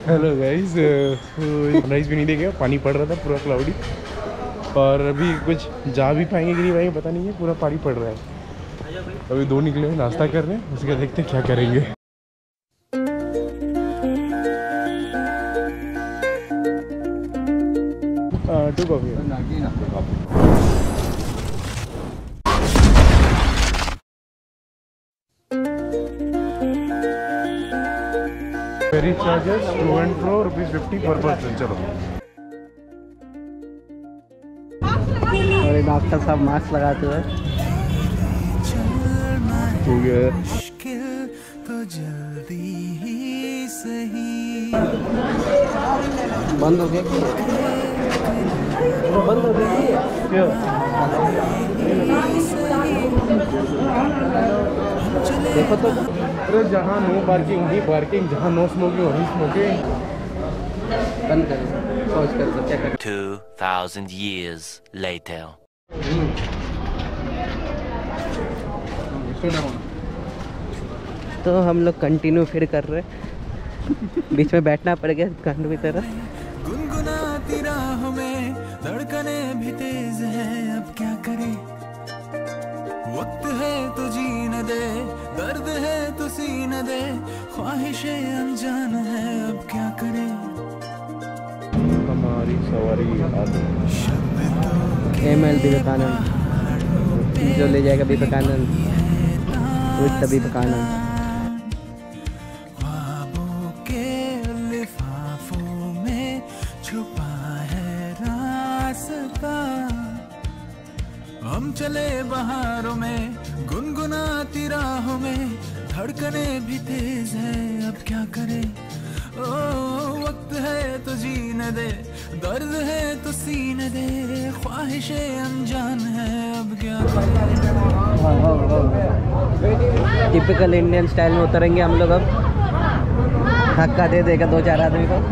Hello guys, sunrise भी नहीं देखे, पानी पड़ रहा था पूरा क्लाउडी। और अभी कुछ जा भी पाएंगे कि नहीं पाएंगे पता नहीं है, पूरा पानी पड़ रहा है। अभी दो निकले हैं, नाश्ता कर रहे हैं, उसके बाद देखते हैं क्या करेंगे। Two coffee. Ferry charges to and fro ₹50 per person. चलो। और डॉक्टर साहब मास्क लगाते हुए हो गया। तो जल्दी ही सही बंद हो गया, बंद हो गई। देखो तो, अरे जहाँ नो पार्किंग वहीं पार्किंग, जहाँ नो स्मोकिंग वहीं स्मोकिंग। बंद कर सोच कर तो चेक कर। 2000 years later. तो हम लोग कंटिन्यू फिर कर रहे हैं, बीच में बैठना पड़ गया गांड की तरह। गुनगुनाती राहों में धड़कने भी तेज है, अब क्या करें। वक्त है तो जीने दे, दर्द है तो सीने दे, ख्वाहिशें अनजान है, अब क्या करें। हमारी सवारी ML विवेकानंद जो ले जाएगा विवेकानंद, तभी विवेकानंद। ख्वाबों के लिफाफों में छुपा है रास्ता, हम चले बहारों में गुनगुनाती राहों में, धड़कने भी तेज है, अब क्या करें। ओ वक्त है तो जीने दे, दर्द है तो सीने दे, ख्वाहिशें अनजान है, अब क्या करें। टिपिकल इंडियन स्टाइल में उतरेंगे हम लोग अब। धक्का दे देगा 2-4 आदमी को।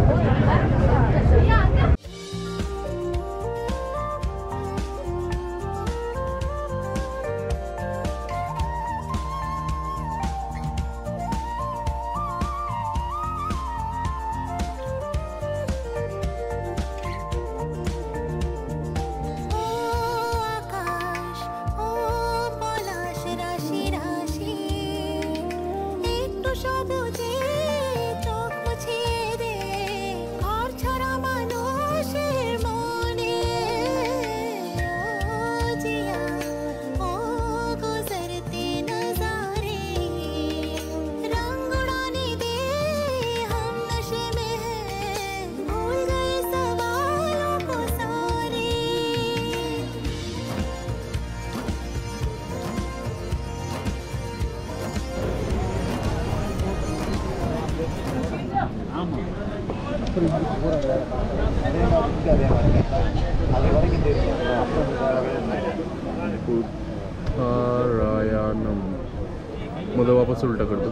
उत्तरायणम मतलब वापस उल्टा कर दो।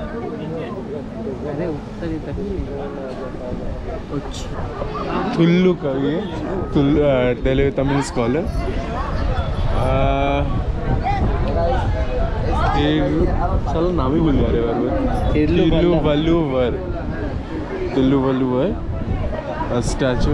अरे उत्तर ही तक। अच्छा, तुल्लू का ये तेलुगु तमिल स्कॉलर। चलो नाम ही भूल जा रहे बार। तिल्लूवल्लुवर स्टैचू।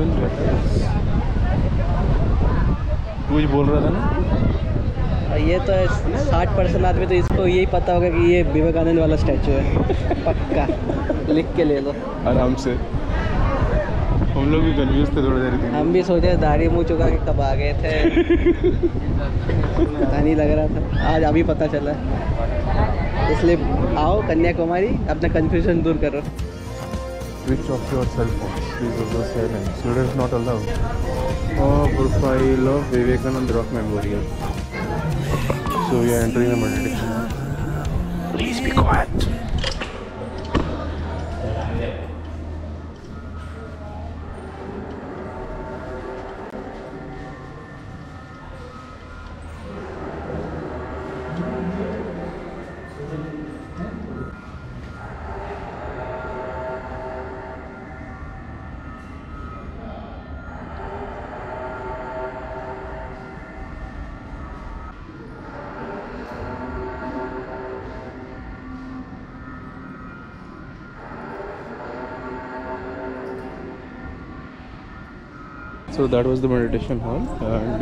कुछ बोल रहा था ना। ये तो 60% आदमी तो इसको यही पता होगा कि ये विवेकानंद वाला स्टैचू है। पक्का लिख के ले लो आराम से। हम लोग भी कंफ्यूज थे थोड़ी देर। हम भी सोचे दाढ़ी मुँह चुका के कब आ गए थे। पता नहीं लग रहा था, आज अभी पता चला। इसलिए आओ कन्याकुमारी, अपना कंफ्यूजन दूर करो। Switch off your cell phone. Please also silent. Students not allowed. Profile of Vivekanand Rock Memorial. So we are entering the meditation. Please be quiet. So that was the meditation hall, and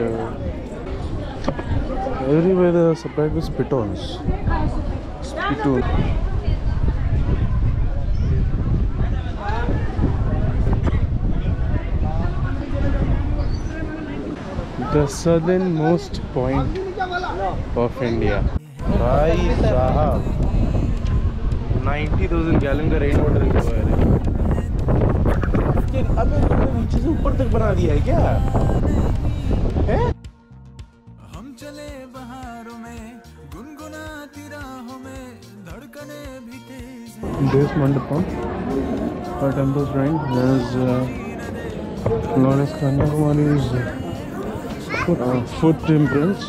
everywhere they are supplied with spittoons. Spittoon. The southernmost point of India. भाई साहब 90,000 gallon का rain water reservoir है। अबे तुमने नीचे से ऊपर तक बना दिया है क्या? हैं? हम चले बहारों में गुनगुनाती राहों में धड़कने भी तेज हैं। This Mandapam, a temple shrine, is known as Kanyakumari's foot imprints,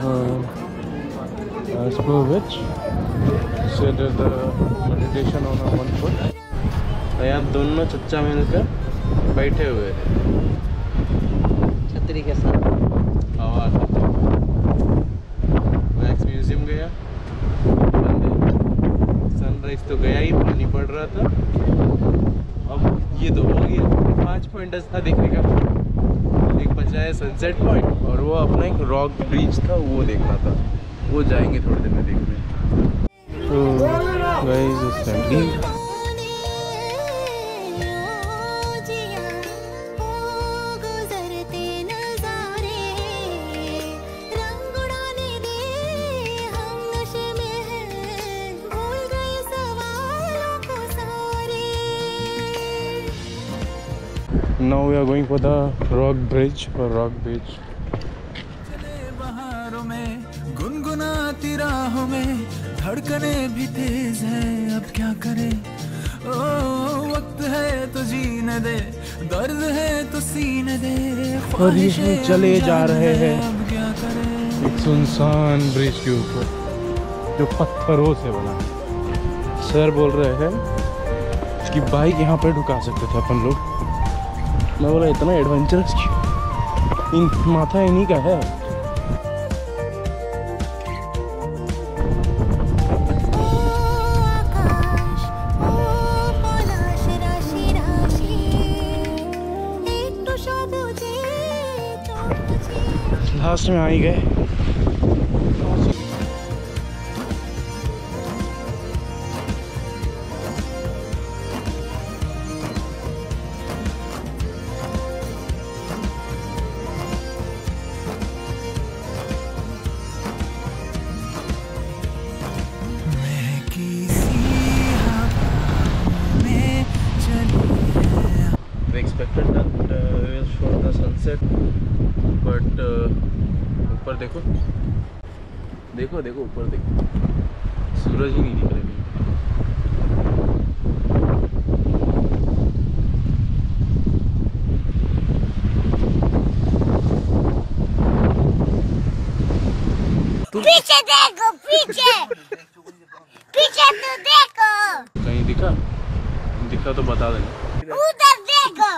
as per which said that the meditation on one foot. यहाँ दोनों चच्चा मिलकर बैठे हुए थे छतरी के साथ। हवा वैक्स म्यूजियम गया, सनराइज तो गया ही, पानी पड़ रहा था। अब ये तो हो गया, 5 पॉइंट्स था देखने का। एक बचा है सनसेट पॉइंट, और वो अपना एक रॉक ब्रिज था, वो देखना था। वो जाएंगे थोड़ी देर में देखने। तो guys it's time. Now we are going for the rock bridge or rock beach. चले बहारों में गुनगुनाती राहों में धड़कने भी तेज हैं, अब क्या करें। ओ वक्त है तो जीने दे, दर्द है तो सीने दे, और ये चले जा रहे हैं अब क्या करें। एक सुनसान ब्रिज के ऊपर जो पत्थरों से बना है। सर बोल रहे हैं कि बाइक यहाँ पर ढुका सकते थे अपन लोग। मैं बोला इतना एडवेंचरस क्यों, इन माथा इन्हीं का है। लास्ट में आ ही गए। Expected that we will show the sunset, but ऊपर देखो, देखो देखो ऊपर देखो, सूरज ही नहीं दिख रहा है। पीछे देखो, पीछे पीछे तो देखो, कहीं दिखा? दिखा तो बता देना। उधर देखो।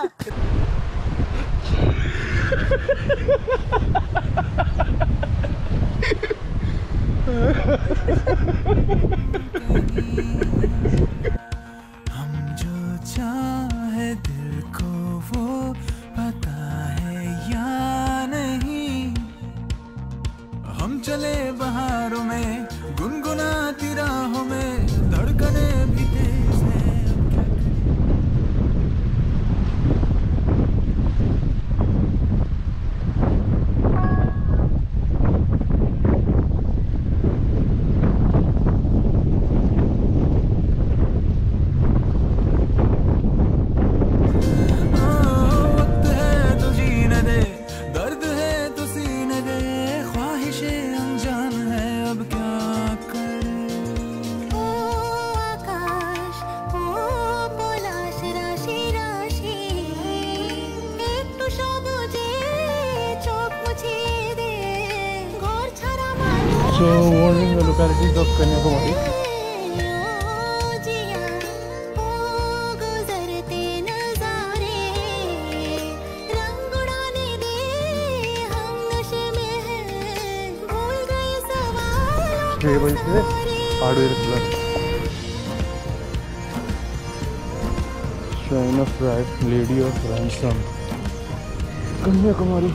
हम जो चाहे दिल को वो पता है या नहीं। हम चले बहारों में गुनगुनाती राहों में धड़कने भी तेज हैं। So what is the localities of Kanyakumari? Shrine of Lady of Ransom. Kanyakumari.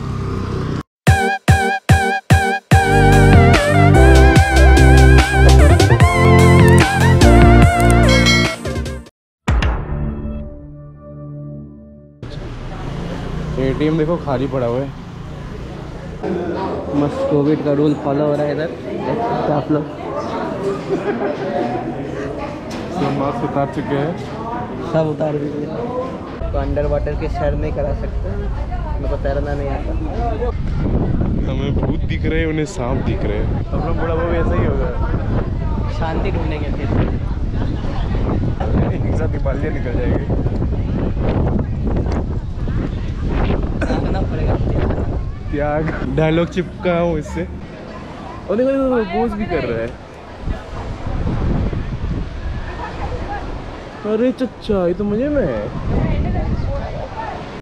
ATM देखो खाली पड़ा हुआ है। मस्त कोविड का रूल फॉलो हो रहा है इधर, देख सकते हैं आप लोग। सब मास्क उतार चुके हैं। सब उतार दीजिए। तो अंडर वाटर के सैर नहीं करा सकते, मेरे को तैरना नहीं आता। हमें भूत दिख रहे हैं, उन्हें सांप दिख रहे हैं। हम लोग बुढ़ापा भी ऐसा ही होगा। शांति ढूंढेंगे फिर। एक साथ दिवालियाँ निकल जाएगी। सीखना पड़ेगा त्याग डायलॉग चिपका हूँ इससे। और देखो पोज भी कर रहा है। अरे चच्चा, ये तो मजे में है।